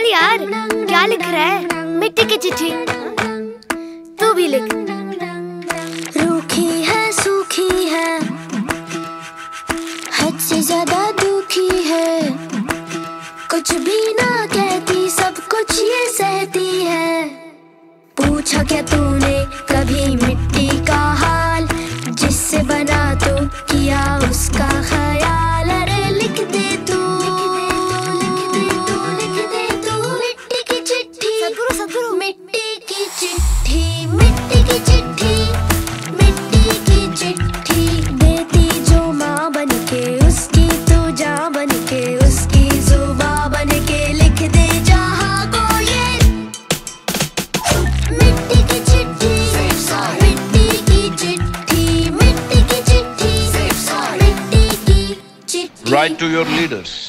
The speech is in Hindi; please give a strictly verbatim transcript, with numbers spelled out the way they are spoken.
यार, क्या लिख रहा है? मिट्टी की चिट्ठी। तू भी लिख। रूखी है, सूखी है, हद से ज्यादा दुखी है, कुछ भी ना कहती, सब कुछ ये सहती है। पूछा क्या तूने कभी मिट्टी का हाल, जिससे बना तो किया उसका ख्याल। अरे लिख दे तू, लिख दे तू, लिख दे तू मिट्टी की चिट्ठी। सदगुरु सदगुरु मिट्टी की चिट्ठी, मिट्टी की चिट्ठी, मिट्टी की चिट्ठी। देती जो माँ बन के उसकी तू जान बन के, उसकी जुबां बन के लिख दे जहाँ को ये मिट्टी की चिट्ठी, मिट्टी की चिट्ठी, मिट्टी की चिट्ठी, मिट्टी की चिट्ठी। Write to your leaders.